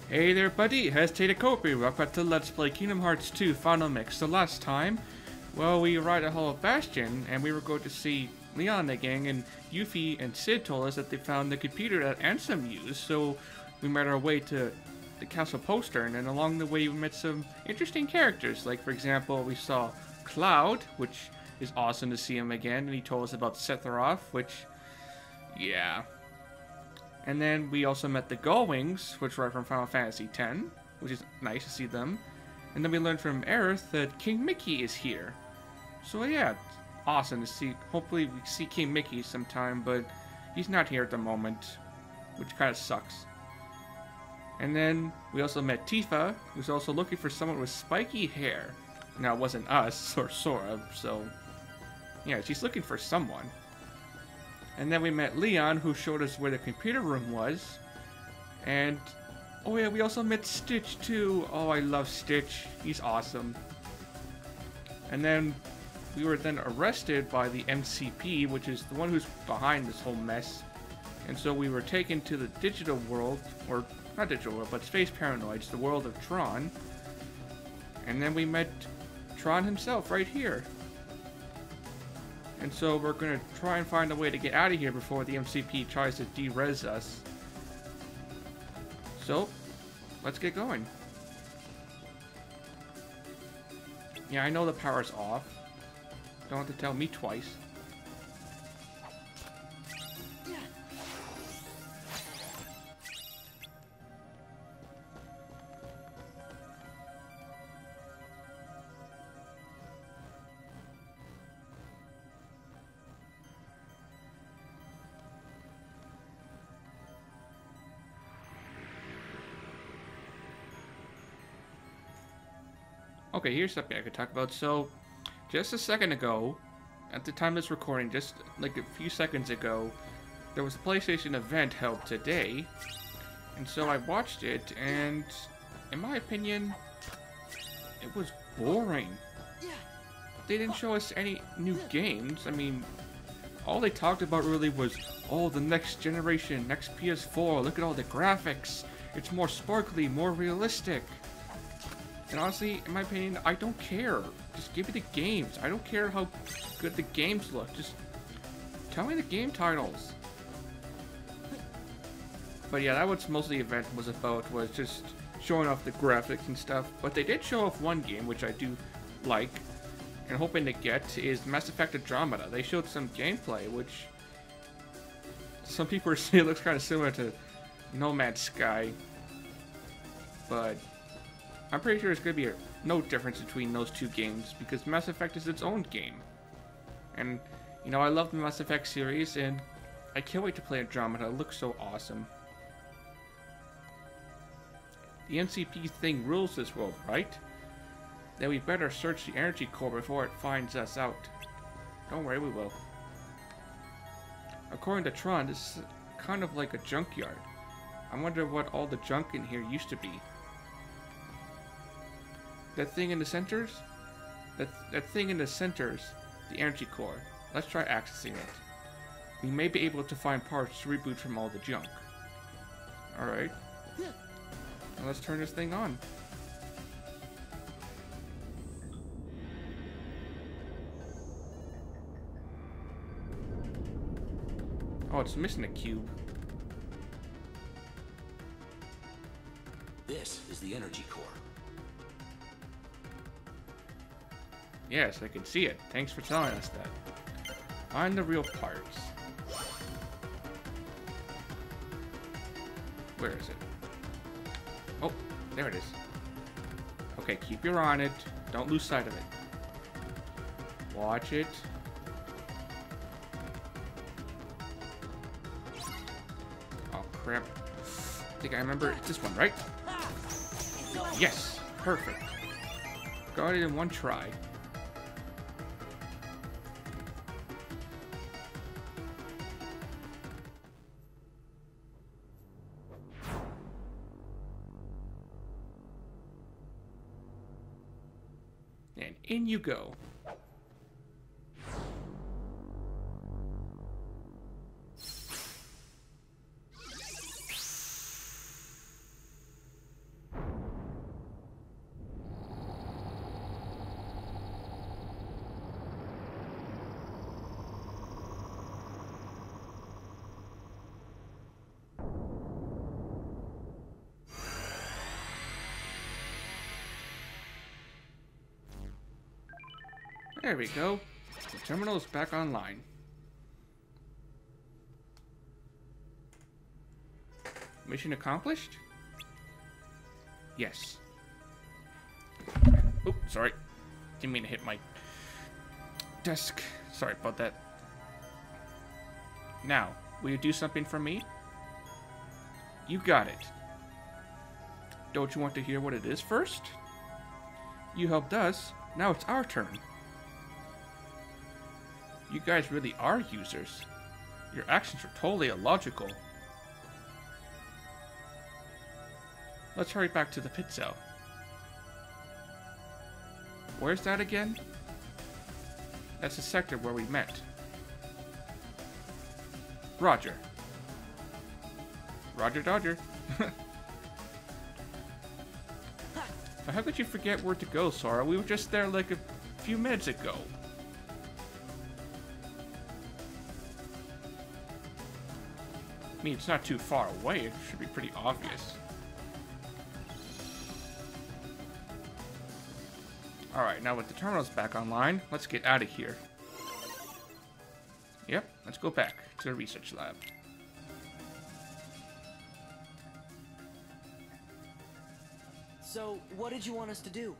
Hey there, buddy. Hesitated Kopi. Welcome back to Let's Play Kingdom Hearts 2 Final Mix. So last time, well, we arrived at Hall of Bastion, and we were going to see Leon and the gang, and Yuffie and Sid told us that they found the computer that Ansem used, so we made our way to the Castle Postern, and along the way we met some interesting characters. Like, for example, we saw Cloud, which is awesome to see him again, and he told us about Sephiroth, which, yeah. And then we also met the Gullwings, which were from Final Fantasy X, which is nice to see them. And then we learned from Aerith that King Mickey is here. So yeah, it's awesome to see. Hopefully we see King Mickey sometime, but he's not here at the moment, which kind of sucks. And then we also met Tifa, who's also looking for someone with spiky hair. Now, it wasn't us, or Sora, so yeah, she's looking for someone. And then we met Leon, who showed us where the computer room was. And, oh yeah, we also met Stitch too. Oh, I love Stitch. He's awesome. And then we were then arrested by the MCP, which is the one who's behind this whole mess. And so we were taken to the digital world, or not digital world, but Space Paranoids, the world of Tron. And then we met Tron himself right here. And so we're going to try and find a way to get out of here before the MCP tries to de-res us. So, let's get going. Yeah, I know the power's off. Don't have to tell me twice. Okay, here's something I could talk about. So, just a second ago, at the time of this recording, just like a few seconds ago, there was a PlayStation event held today, and so I watched it, and in my opinion, it was boring. They didn't show us any new games. I mean, all they talked about really was, oh, the next generation, next PS4, look at all the graphics, it's more sparkly, more realistic. And honestly, in my opinion, I don't care. Just give me the games. I don't care how good the games look. Just tell me the game titles. But yeah, that was most of the event was about, was just showing off the graphics and stuff. But they did show off one game, which I do like, and hoping to get, is Mass Effect Andromeda. They showed some gameplay, which some people are saying looks kind of similar to No Man's Sky. But I'm pretty sure it's going to be no difference between those two games, because Mass Effect is its own game. And, you know, I love the Mass Effect series, and I can't wait to play Andromeda. It looks so awesome. The NCP thing rules this world, right? Then we better search the energy core before it finds us out. Don't worry, we will. According to Tron, this is kind of like a junkyard. I wonder what all the junk in here used to be. That thing in the centers? That thing in the centers, the energy core. Let's try accessing it. We may be able to find parts to reboot from all the junk. Alright. Now let's turn this thing on. Oh, it's missing a cube. This is the energy core. Yes, I can see it. Thanks for telling us that. Find the real parts. Where is it? Oh, there it is. Okay, keep your eye on it. Don't lose sight of it. Watch it. Oh, crap. I think I remember. It's this one, right? Yes! Perfect. Got it in one try. And in you go. There we go. The terminal is back online. Mission accomplished? Yes. Oh, sorry. Didn't mean to hit my desk. Sorry about that. Now, will you do something for me? You got it. Don't you want to hear what it is first? You helped us. Now it's our turn. You guys really are users. Your actions are totally illogical. Let's hurry back to the pit cell. Where's that again? That's the sector where we met. Roger. Roger Dodger. How could you forget where to go, Sora? We were just there like a few minutes ago. I mean, it's not too far away. It should be pretty obvious. Alright, now with the terminals back online, let's get out of here. Yep, let's go back to the research lab. So, what did you want us to do?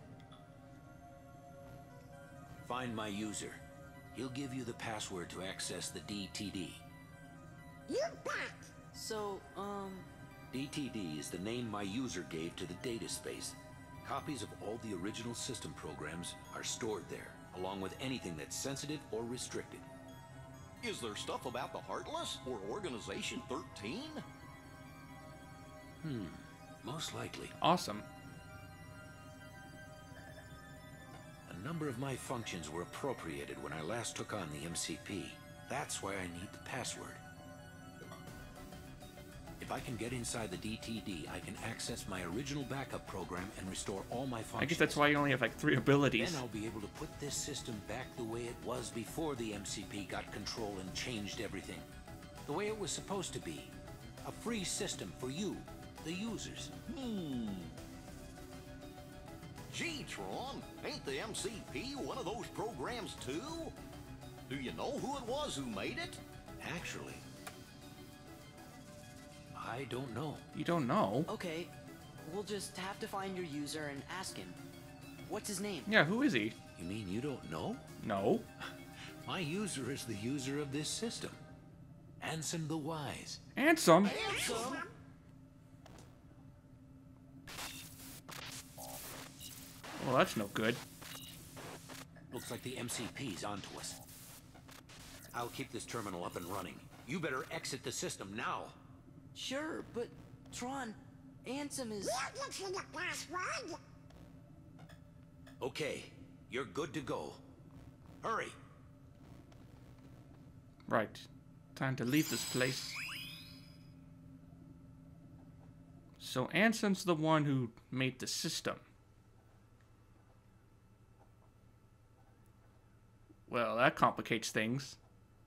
Find my user. He'll give you the password to access the DTD. You bet! So, DTD is the name my user gave to the data space. Copies of all the original system programs are stored there, along with anything that's sensitive or restricted. Is there stuff about the Heartless or Organization 13? Most likely. Awesome. A number of my functions were appropriated when I last took on the MCP. That's why I need the password. If I can get inside the DTD, I can access my original backup program and restore all my functions. I guess that's why you only have like 3 abilities. Then I'll be able to put this system back the way it was before the MCP got control and changed everything. The way it was supposed to be. A free system for you, the users. Gee, Tron, ain't the MCP one of those programs too? Do you know who it was who made it? Actually, I don't know. You don't know? okay, we'll just have to find your user and ask him. What's his name? Yeah, who is he? You mean you don't know? No. My user is the user of this system. Ansem the Wise. Ansem? Ansem? Well, that's no good. Looks like the MCP's onto us. I'll keep this terminal up and running. You better exit the system now. Sure, but Tron, Ansem is... We're looking at the password. Okay, you're good to go. Hurry. Right. Time to leave this place. So Ansem's the one who made the system. Well, that complicates things.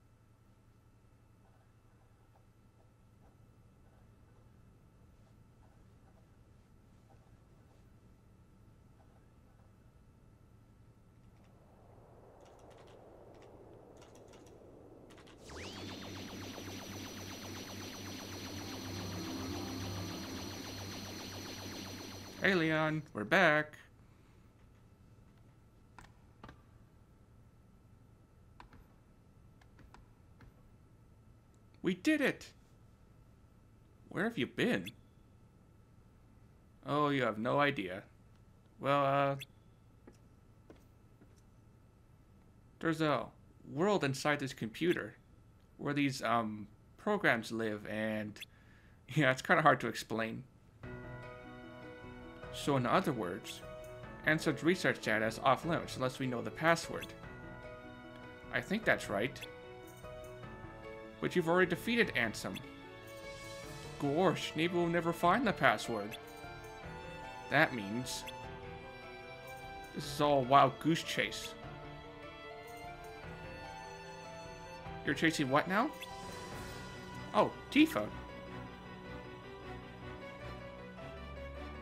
Hey Leon, we're back. We did it! Where have you been? Oh, you have no idea. Well, there's a world inside this computer where these, programs live, and yeah, it's kind of hard to explain. So in other words, Ansem's research data is off limits unless we know the password. I think that's right. But you've already defeated Ansem. Gosh, maybe we'll never find the password. That means this is all a wild goose chase. You're chasing what now? Oh, Tifa.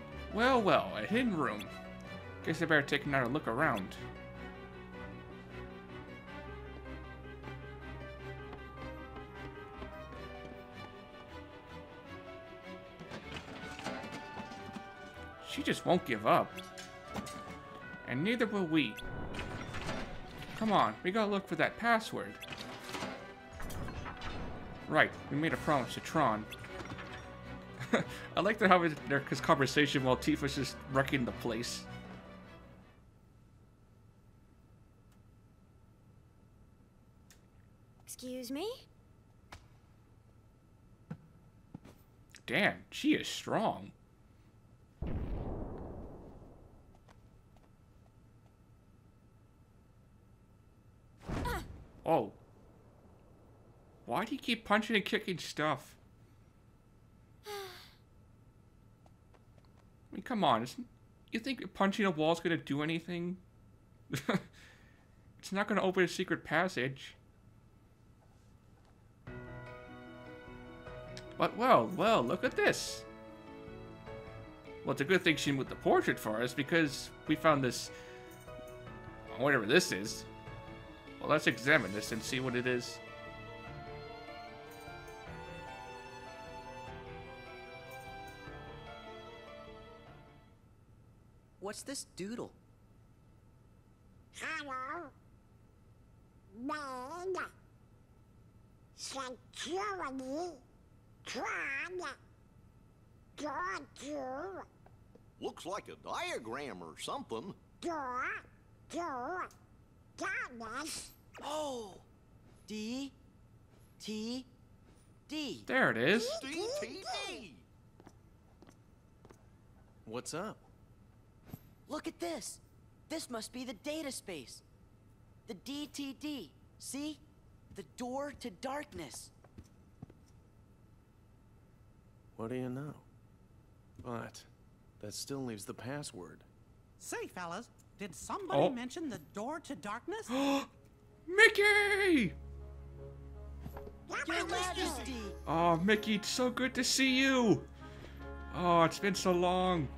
Well, well, a hidden room. Guess I better take another look around. She just won't give up. And neither will we. Come on, we gotta look for that password. Right, we made a promise to Tron. I like to have his conversation while Tifa's just wrecking the place. Excuse me? Damn, she is strong. Oh. Why do you keep punching and kicking stuff? I mean, come on. You think punching a wall is going to do anything? It's not going to open a secret passage. But, well, look at this. Well, it's a good thing she moved the portrait for us, because we found this... whatever this is. Well, let's examine this and see what it is. What's this doodle? Hello. Man. Security. Tron. Door to. Looks like a diagram or something. Door to. Darkness. Oh! D. T. D. There it is. DTD. What's up? Look at this. This must be the data space. The DTD. See? The door to darkness. What do you know? But that still leaves the password. Say, fellas, did somebody Oh. mention the door to darkness? Mickey! Your Majesty! Oh, Mickey, it's so good to see you. Oh, it's been so long.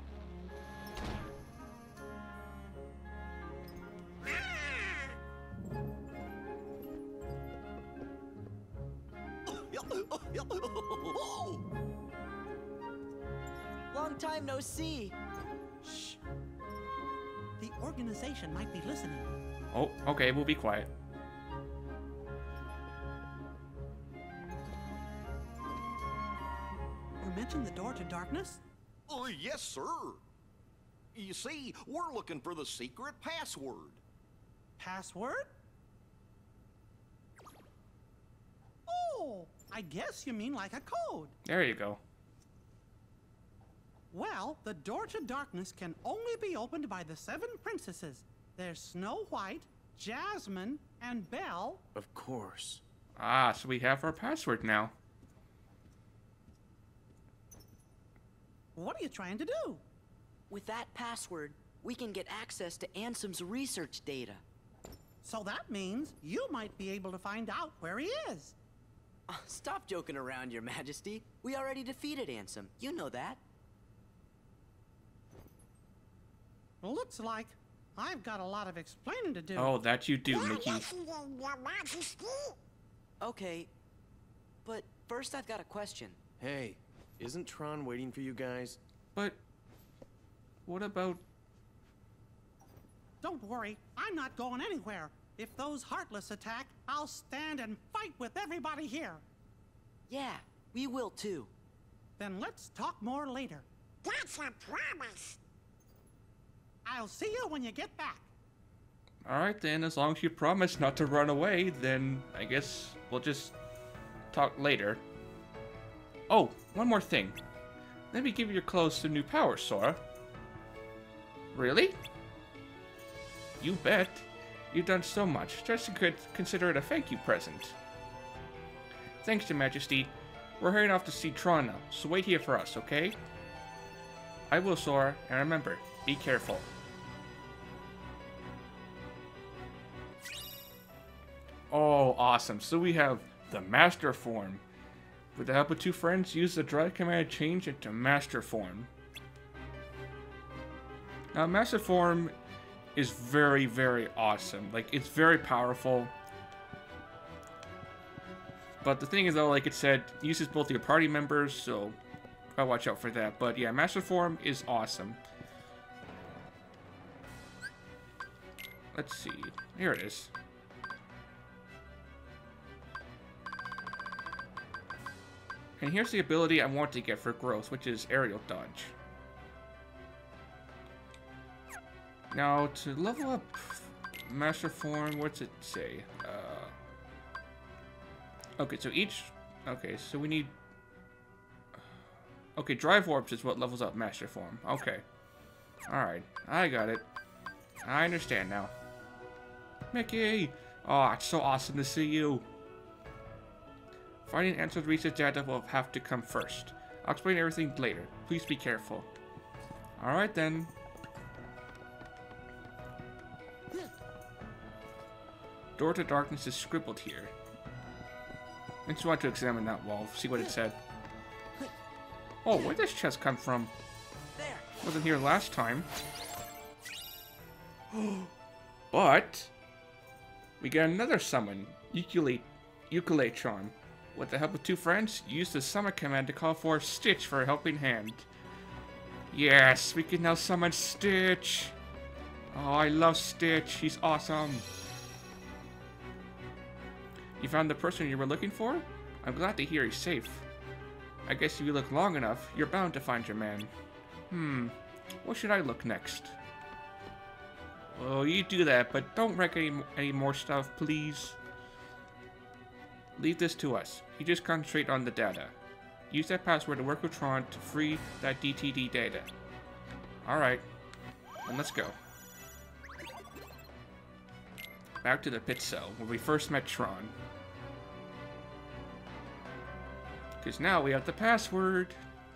Long time no see. Shh. The organization might be listening. Oh, okay, we'll be quiet. You mentioned the door to darkness? Yes, sir. You see, we're looking for the secret password. Password? Oh, I guess you mean like a code. There you go. Well, the door to darkness can only be opened by the 7 princesses. There's Snow White, Jasmine, and Belle. Of course. Ah, so we have our password now. What are you trying to do? With that password, we can get access to Ansem's research data. So that means you might be able to find out where he is. Stop joking around, Your Majesty. We already defeated Ansem. You know that. Looks like I've got a lot of explaining to do. Oh, that you do, Mickey. Your Majesty. Okay, but first I've got a question. Hey, isn't Tron waiting for you guys? But what about... Don't worry, I'm not going anywhere. If those Heartless attack, I'll stand and fight with everybody here. Yeah, we will too. Then let's talk more later. That's a promise. I'll see you when you get back. Alright then, as long as you promise not to run away, then I guess we'll just talk later. Oh, one more thing. Let me give your clothes some new powers, Sora. Really? You bet. You've done so much. Just could consider it a thank you present. Thanks, Your Majesty. We're heading off to see Tron now, so wait here for us, okay? I will, Sora, and remember, be careful. Oh, awesome. So we have the Master Form. With the help of 2 friends, use the drive command to change into Master Form. Now, Master Form is very, very awesome. Like, it's very powerful. But the thing is, though, like it said, it uses both your party members, so gotta watch out for that. But yeah, Master Form is awesome. let's see. Here it is. And here's the ability I want to get for growth, which is aerial dodge. Now, to level up Master Form, what's it say? Okay, so each... Okay, so we need... Okay, Drive Warps is what levels up Master Form. Okay. Alright, I got it. I understand now. Mickey! Oh, it's so awesome to see you. Finding answers to research data will have to come first. I'll explain everything later. Please be careful. Alright then. Door to Darkness is scribbled here. I just want to examine that wall, see what it said. Oh, where'd this chest come from? Wasn't here last time. But we get another summon, Tron. With the help of two friends, use the summon command to call for Stitch for a helping hand. Yes, we can now summon Stitch. Oh, I love Stitch. He's awesome. You found the person you were looking for? I'm glad to hear he's safe. I guess if you look long enough, you're bound to find your man. What should I look next? Well, you do that, but don't wreck any more stuff, please. Leave this to us. You just concentrate on the data. Use that password to work with Tron to free that DTD data. Alright, then let's go. Back to the pit cell, where we first met Tron. Because now we have the password.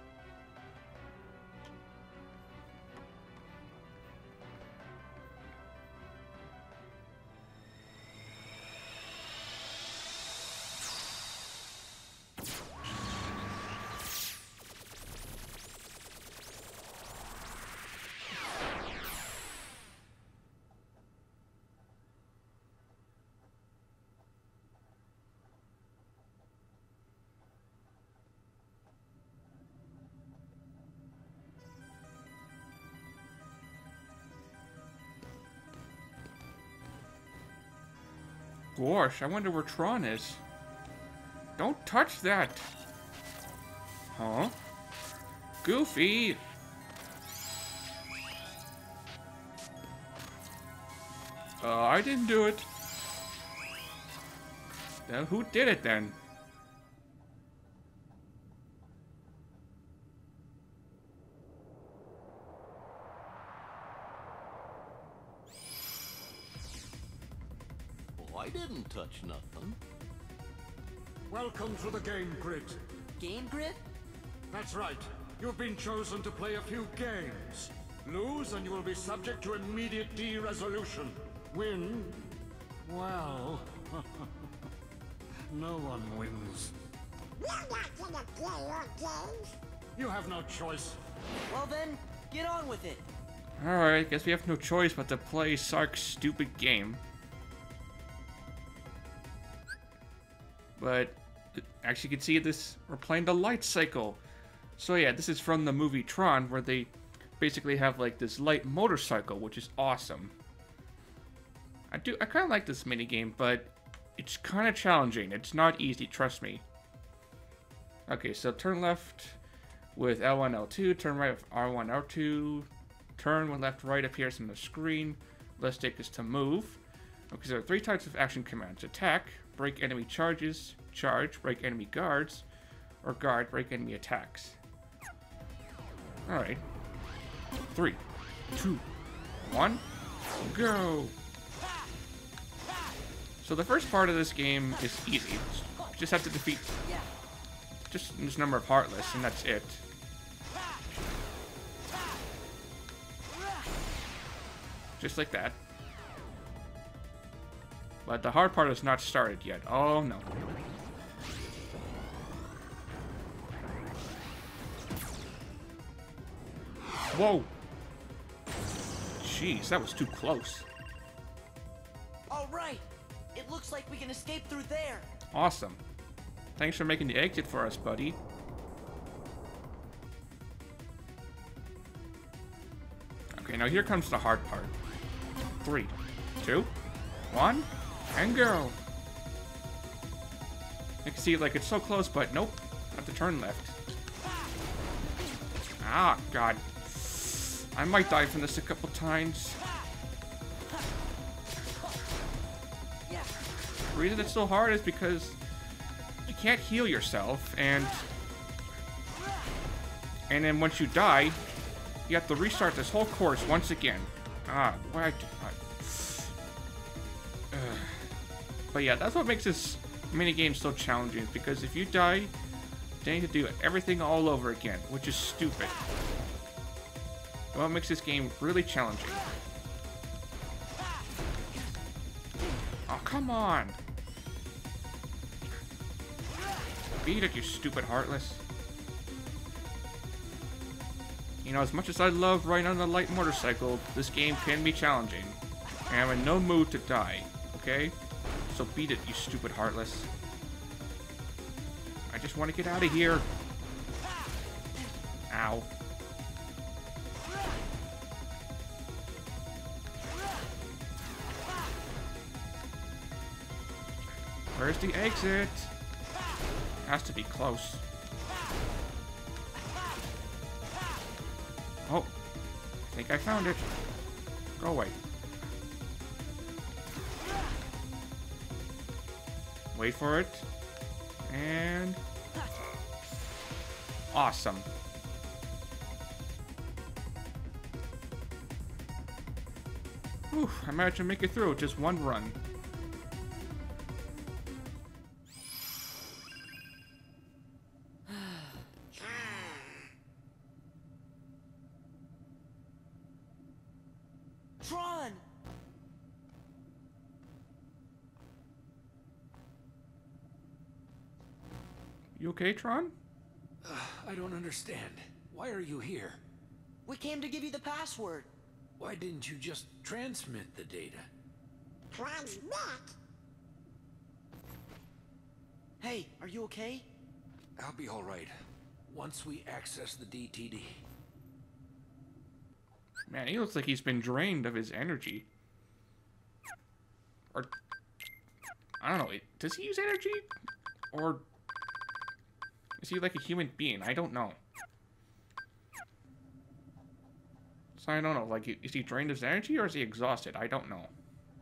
Gosh, I wonder where Tron is. Don't touch that! Huh? Goofy! I didn't do it. Then who did it then? I didn't touch nothing. Welcome to the game grid. Game grid? That's right. You've been chosen to play a few games. Lose and you will be subject to immediate de-resolution. Win? Well... no one wins. We're not gonna play your games. You have no choice. Well then, get on with it. Alright, guess we have no choice but to play Sark's stupid game. But actually you can see this, we're playing the light cycle. So yeah, this is from the movie Tron, where they basically have like this light motorcycle, which is awesome. I kind of like this minigame, but it's kind of challenging. It's not easy, trust me. Okay, so turn left with L1, L2, turn right with R1, R2, turn when left, right appears on the screen. Left stick is to move. Okay, so there are 3 types of action commands: attack, break enemy charges, charge, break enemy guards, or guard, break enemy attacks. Alright. 3, 2, 1, go! So the first part of this game is easy. Just have to defeat just this number of Heartless, and that's it. Just like that. But the hard part is not started yet. Oh no. Whoa! Jeez, that was too close. All right. It looks like we can escape through there. Awesome. Thanks for making the exit for us, buddy. Okay, now here comes the hard part. 3, 2, 1, and go. You can see, like, it's so close, but nope. Have to turn left. Ah, God. I might die from this a couple times. The reason it's so hard is because you can't heal yourself, and then once you die, you have to restart this whole course once again. Ah, why? But yeah, that's what makes this minigame so challenging, because if you die, then you have to do everything all over again, which is stupid. What makes this game really challenging. Oh, come on! Beat it, you stupid Heartless. You know, as much as I love riding on a light motorcycle, this game can be challenging. And I'm in no mood to die, okay? So beat it, you stupid Heartless. I just want to get out of here. Ow. Where's the exit? Has to be close. Oh, I think I found it. Go away. Wait for it. And... awesome. Whew, I managed to make it through with just one run. Tron! You okay, Tron? I don't understand. Why are you here? We came to give you the password. Why didn't you just transmit the data? Transmit? Hey, are you okay? I'll be all right once we access the DTD. Man, he looks like he's been drained of his energy. Or... I don't know. Does he use energy? Or... is he like a human being? I don't know. So I don't know. Like, is he drained of his energy or is he exhausted? I don't know.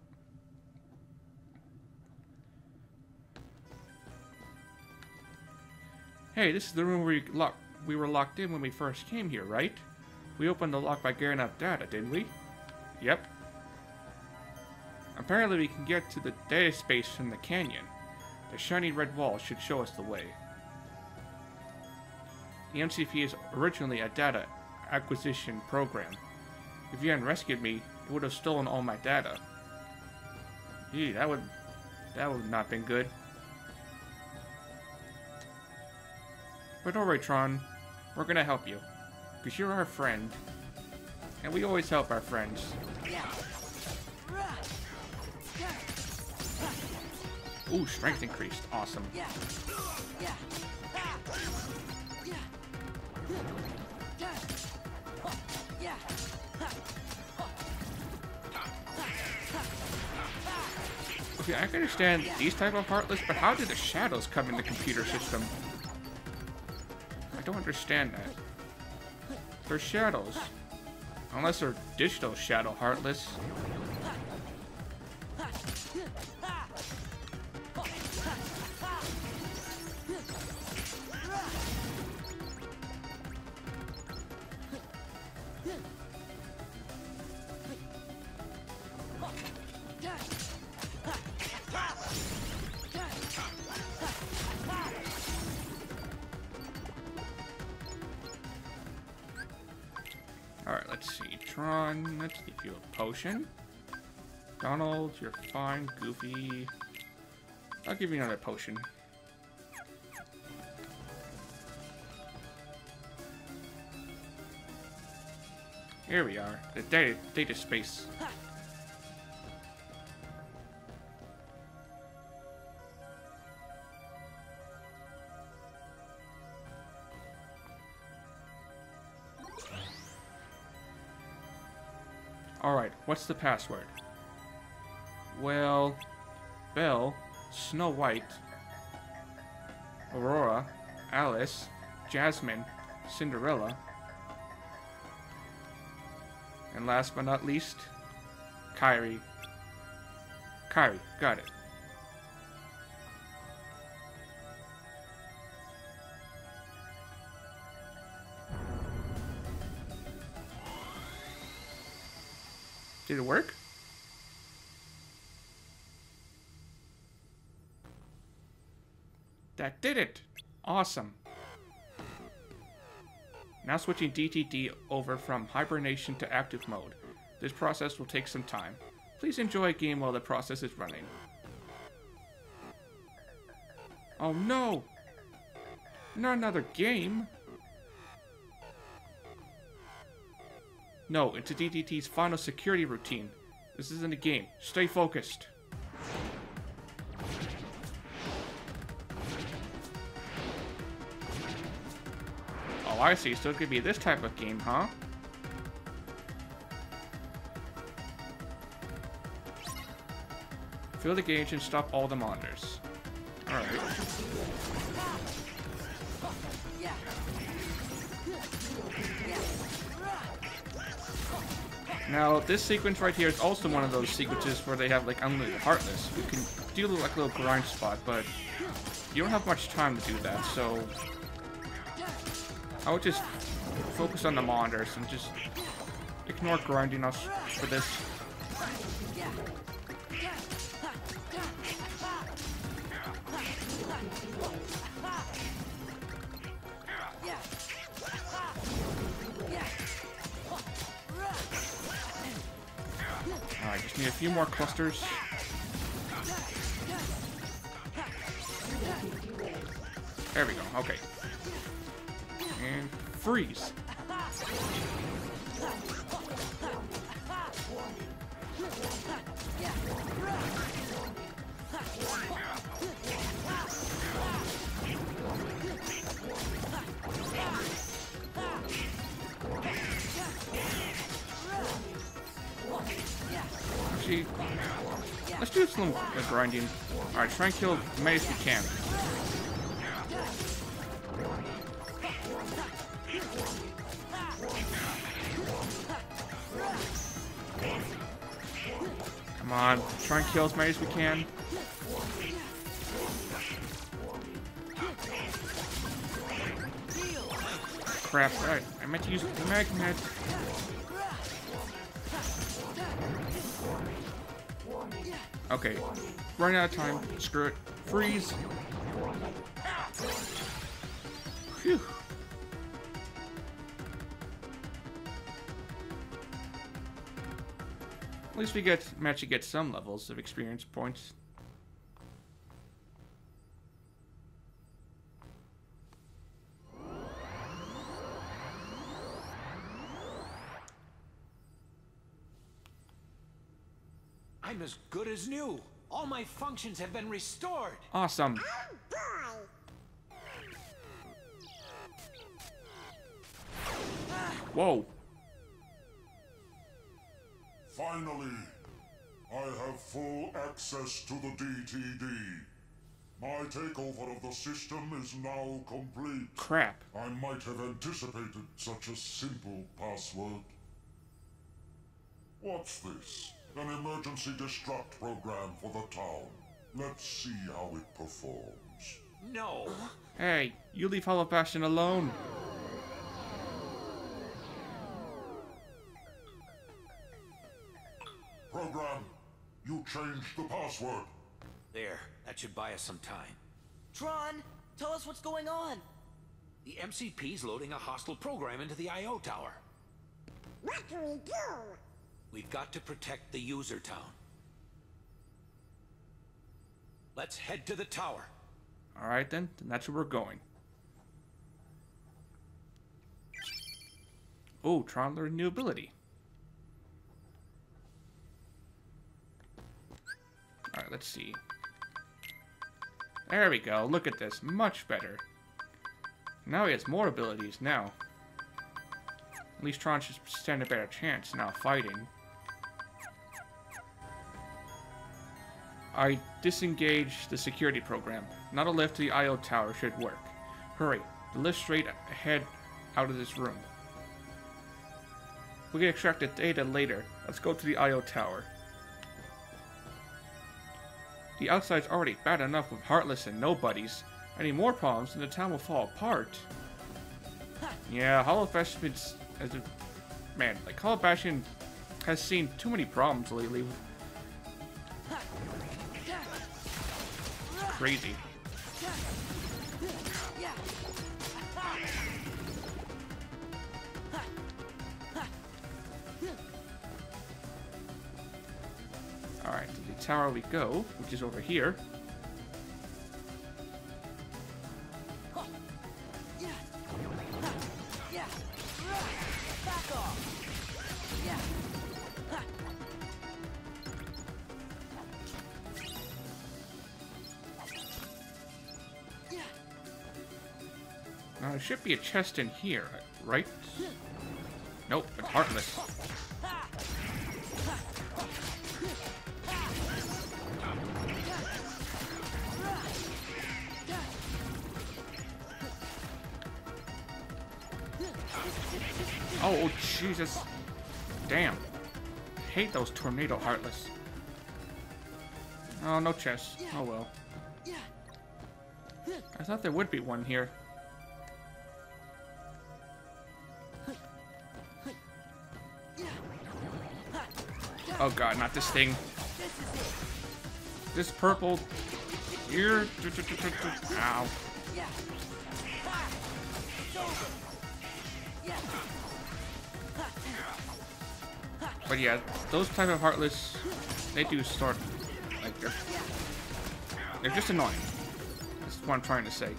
Hey, this is the room where we were locked in when we first came here, right? We opened the lock by gearing up data, didn't we? Yep. Apparently we can get to the data space from the canyon. The shiny red wall should show us the way. The MCP is originally a data acquisition program. If you hadn't rescued me, it would have stolen all my data. Gee, that would not have been good. But alright, Tron. We're gonna help you. Because you're our friend. And we always help our friends. Ooh, strength increased. Awesome. Okay, I can understand these type of Heartless, but how do the shadows come in the computer system? I don't understand that. They're shadows. Unless they're digital shadow Heartless. Alright, let's see. Tron, let's give you a potion. Donald, you're fine. Goofy. I'll give you another potion. Here we are. The data space. Alright, what's the password? Well, Belle, Snow White, Aurora, Alice, Jasmine, Cinderella, and last but not least, Kyrie. Kyrie, got it. Did it work? That did it! Awesome. Now switching DTD over from hibernation to active mode. This process will take some time. Please enjoy a game while the process is running. Oh no! Not another game! No, into DTT's final security routine. This isn't a game. Stay focused. Oh, I see. So it could be this type of game, huh? Fill the gauge and stop all the monitors. Alright. Now, this sequence right here is also one of those sequences where they have, like, unlimited Heartless. You can do, like, a little grind spot, but you don't have much time to do that, so I would just focus on the monitors and just ignore grinding us for this. Alright, just need a few more clusters. There we go, okay. And freeze. Actually, let's do some grinding. Alright, try and kill as many as we can. Come on, try and kill as many as we can. Crap, right. I meant to use the magnet. Okay, running out of time. Screw it. Freeze. Phew. At least we managed to get some levels of experience points. I'm as good as new. All my functions have been restored. Awesome. Whoa. Finally, I have full access to the DTD. My takeover of the system is now complete. Crap. I might have anticipated such a simple password. What's this? An emergency destruct program for the town. Let's see how it performs. No. Hey, you leave Hollow Bastion alone. Program, you changed the password. There, that should buy us some time. Tron, tell us what's going on. The MCP's loading a hostile program into the I.O. tower. What do we do? We've got to protect the user town. Let's head to the tower. Alright then that's where we're going. Oh, Tron learned a new ability. Alright, let's see. There we go, look at this, much better. Now he has more abilities now. At least Tron should stand a better chance now fighting. I disengage the security program. Not a lift to the IO tower should work. Hurry, the lift straight ahead out of this room. We can extract the data later. Let's go to the IO tower. The outside's already bad enough with Heartless and nobodies. Any more problems and the town will fall apart. Yeah, Hollow Bastion as a man, like Hollow Bastion has seen too many problems lately. Crazy. Alright, to the tower we go, which is over here. Now, there should be a chest in here, right? Nope, it's Heartless. Oh, Jesus. Damn. I hate those tornado Heartless. Oh, no chest. Oh well. I thought there would be one here. Oh god, not this thing. This purple. Here. Ow. But yeah, those type of Heartless, they do start, like, they're just annoying. That's what I'm trying to say.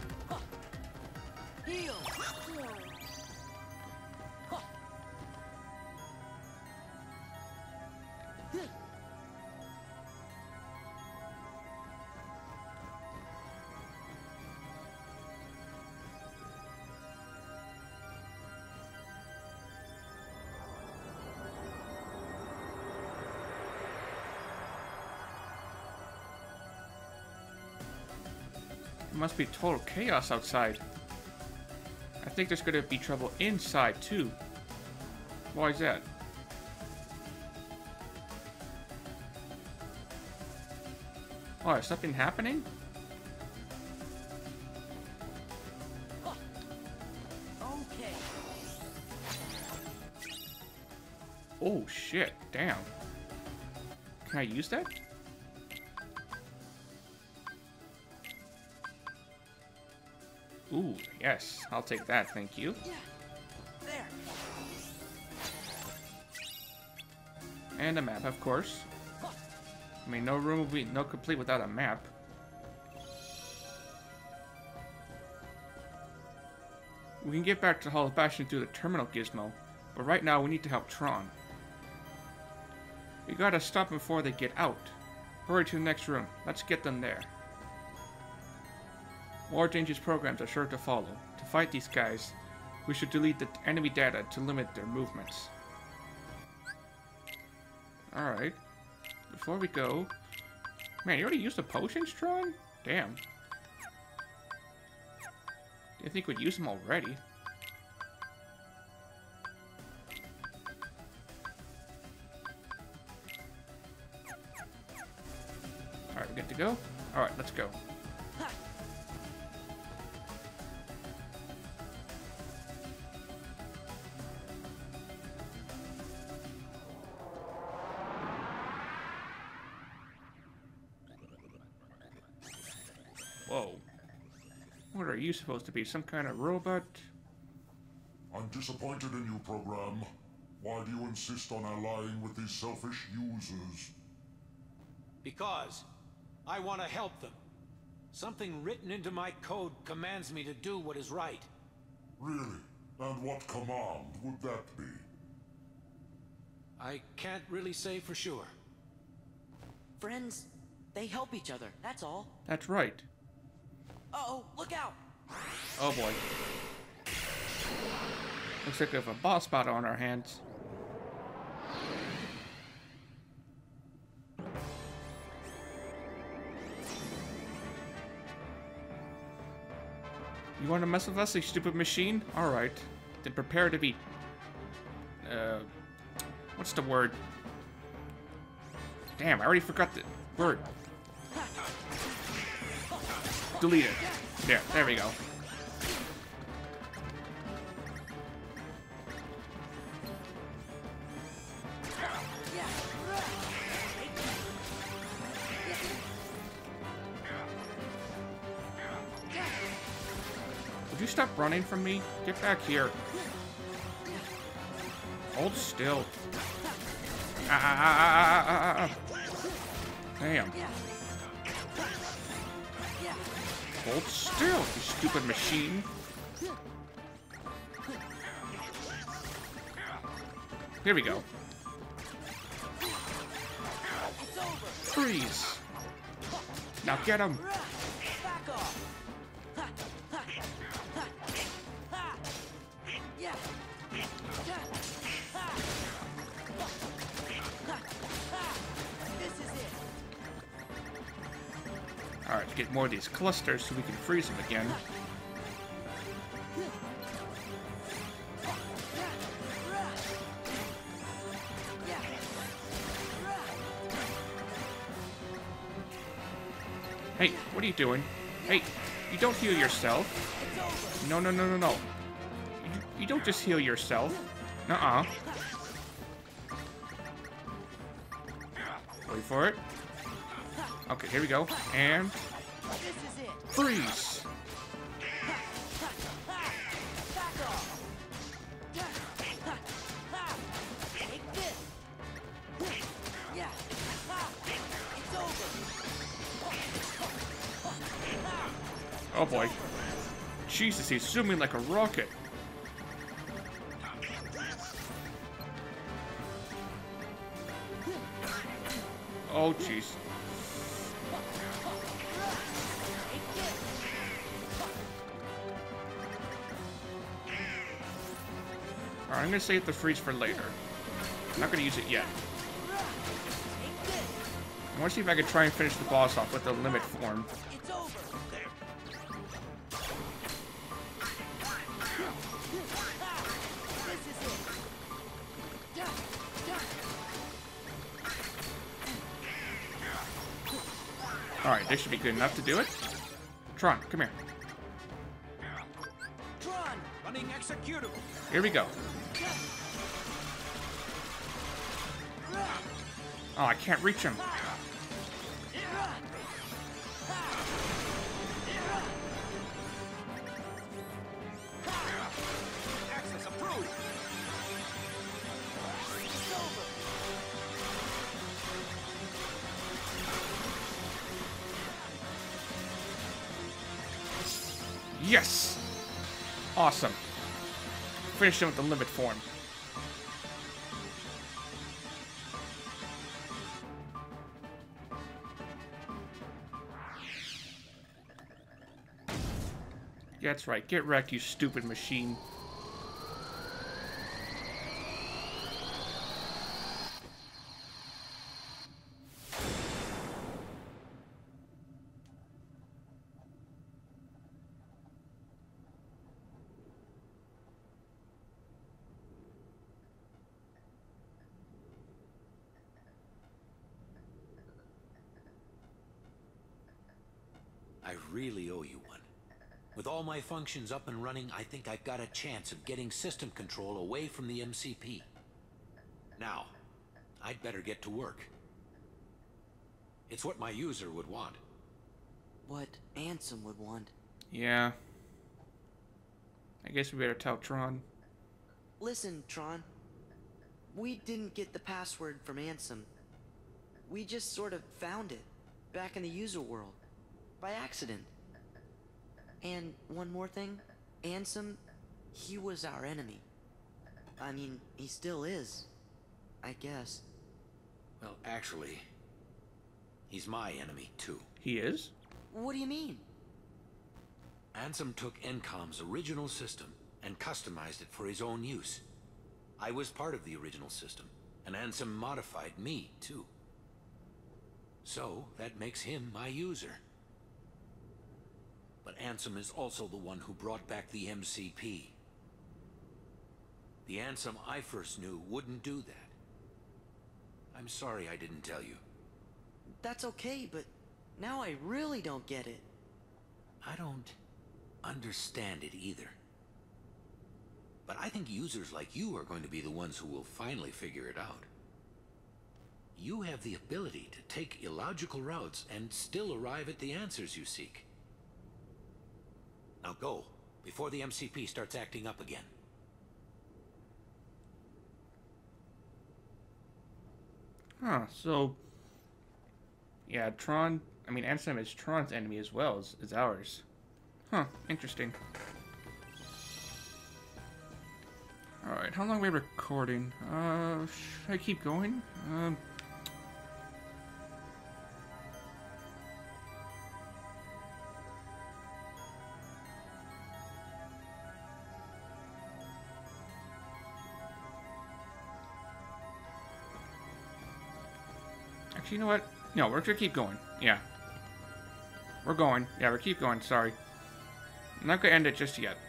It must be total chaos outside. I think there's gonna be trouble inside too. Why is that? Oh, is something happening? Okay. Oh shit, damn. Can I use that? Ooh, yes, I'll take that, thank you. There. And a map, of course. I mean, no room will be no complete without a map. We can get back to Hall of Bastion through the terminal gizmo, but right now we need to help Tron. We gotta stop them before they get out. Hurry to the next room. Let's get them there. More dangerous programs are sure to follow. To fight these guys, we should delete the enemy data to limit their movements. Alright. Before we go... Man, you already used the potions, Tron? Damn. Didn't think we'd use them already. Alright, we good to go? Alright, let's go. Whoa. What are you supposed to be? Some kind of robot? I'm disappointed in you, program. Why do you insist on allying with these selfish users? Because I want to help them. Something written into my code commands me to do what is right. Really? And what command would that be? I can't really say for sure. Friends, they help each other, that's all. That's right. Uh-oh, look out! Oh boy. Looks like we have a boss battle on our hands. You want to mess with us, you stupid machine? Alright. Then prepare to be... what's the word? Damn, I already forgot the word. Delete it. There we go. Would you stop running from me? Get back here. Hold still. Damn. Hold still, you stupid machine. Here we go. Freeze. Now get him. Alright, get more of these clusters so we can freeze them again. Hey, what are you doing? Hey, you don't heal yourself. No. You don't just heal yourself. Nuh-uh. Wait for it. Okay, here we go. And... freeze! Oh boy. Jesus, he's zooming like a rocket. Oh, jeez. Alright, I'm gonna save the freeze for later. I'm not gonna use it yet. I wanna see if I can try and finish the boss off with the limit form. Alright, this should be good enough to do it. Tron, come here. Tron! Running executable. Here we go. Oh, I can't reach him. Access approved. Yes! Awesome. Finish him with the limit form. Yeah, that's right. Get wrecked, you stupid machine. I really owe you one. With all my functions up and running, I think I've got a chance of getting system control away from the MCP. Now, I'd better get to work. It's what my user would want. What Ansem would want. Yeah. I guess we better tell Tron. Listen, Tron. We didn't get the password from Ansem. We just sort of found it, back in the user world, by accident. And one more thing, Ansem, he was our enemy. I mean, he still is, I guess. Well, actually, he's my enemy, too. He is? What do you mean? Ansem took Encom's original system and customized it for his own use. I was part of the original system, and Ansem modified me, too. So, that makes him my user. but Ansem is also the one who brought back the MCP. The Ansem I first knew wouldn't do that. I'm sorry I didn't tell you. That's okay, but now I really don't get it. I don't understand it either. But I think users like you are going to be the ones who will finally figure it out. You have the ability to take illogical routes and still arrive at the answers you seek. Now go, before the MCP starts acting up again. Huh, so... Yeah, Tron... I mean, Ansem is Tron's enemy as well as ours. Huh, interesting. Alright, how long are we recording? Should I keep going? Actually, you know what? No, we're gonna keep going. Yeah. We're going. Yeah, we're keep going, sorry. I'm not gonna end it just yet.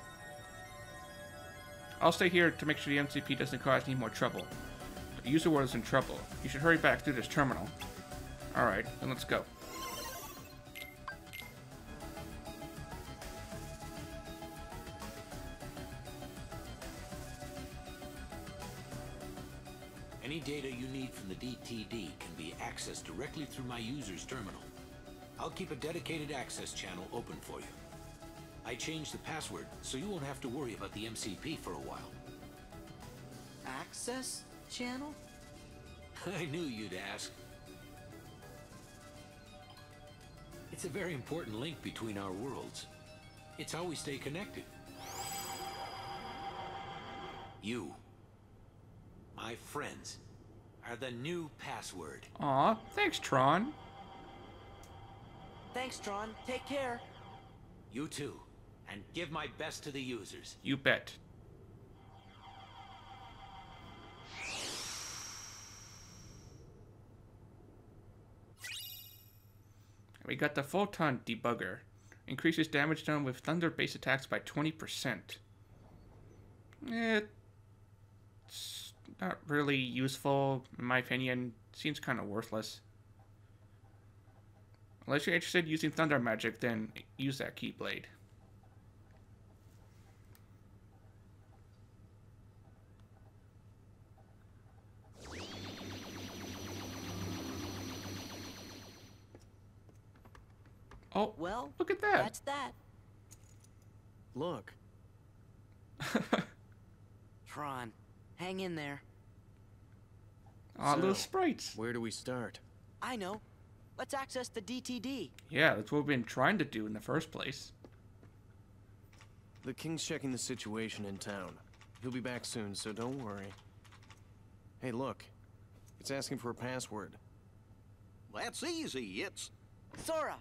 I'll stay here to make sure the MCP doesn't cause any more trouble. The user world is in trouble. You should hurry back through this terminal. Alright, then let's go. Any data you need from the DTD can be accessed directly through my user's terminal. I'll keep a dedicated access channel open for you. I changed the password, so you won't have to worry about the MCP for a while. Access channel? I knew you'd ask. It's a very important link between our worlds. It's how we stay connected. You, my friends, are the new password. Aw, thanks, Tron. Thanks, Tron. Take care. You too. And give my best to the users. You bet. We got the Photon Debugger. Increases damage done with thunder-based attacks by 20%. It's not really useful, in my opinion. Seems kind of worthless. Unless you're interested in using thunder magic, then use that Keyblade. Oh, Well, look at that. that's that. Look. Tron, hang in there. Aw, little So, sprites. Where do we start? I know. Let's access the DTD. Yeah, that's what we've been trying to do in the first place. The King's checking the situation in town. He'll be back soon, so don't worry. Hey, look. It's asking for a password. That's easy. It's Sora!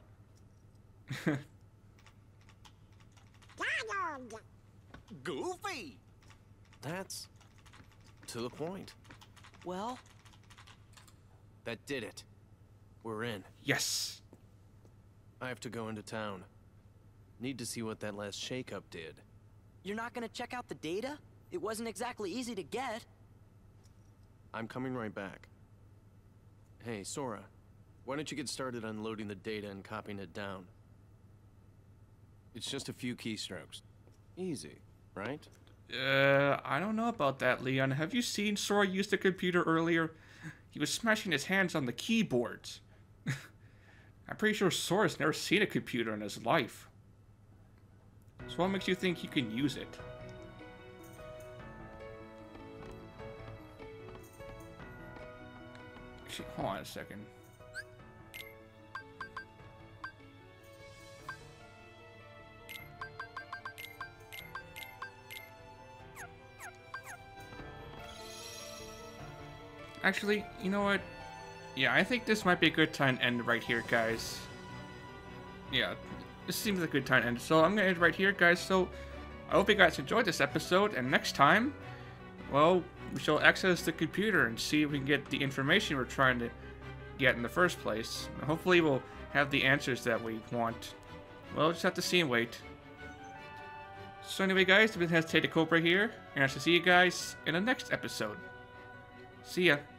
Donald! Goofy. That's to the point. Well, That did it. We're in. Yes. I have to go into town. Need to see what that last shakeup did. you're not gonna check out the data? It wasn't exactly easy to get. I'm coming right back. Hey, Sora. Why don't you get started unloading the data and copying it down? It's just a few keystrokes. Easy, right? I don't know about that, Leon. Have you seen Sora use the computer earlier? He was smashing his hands on the keyboards. I'm pretty sure Sora's never seen a computer in his life. So what makes you think you can use it? Actually, hold on a second. Actually, you know what? Yeah, I think this might be a good time to end right here, guys. Yeah, this seems like a good time to end. So I'm going to end right here, guys. So I hope you guys enjoyed this episode. And next time, well, we shall access the computer and see if we can get the information we're trying to get in the first place. And hopefully we'll have the answers that we want. Well, just have to see and wait. So anyway, guys, this has Tater Cobra here, and I shall see you guys in the next episode. See ya.